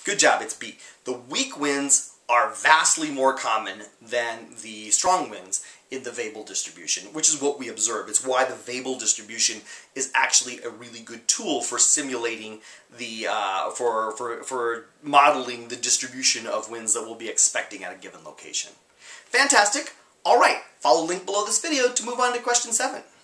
Good job, it's B. The weak winds are vastly more common than the strong winds in the Weibull distribution, which is what we observe. It's why the Weibull distribution is actually a really good tool for simulating the, for modeling the distribution of winds that we'll be expecting at a given location. Fantastic. All right, follow the link below this video to move on to question 7.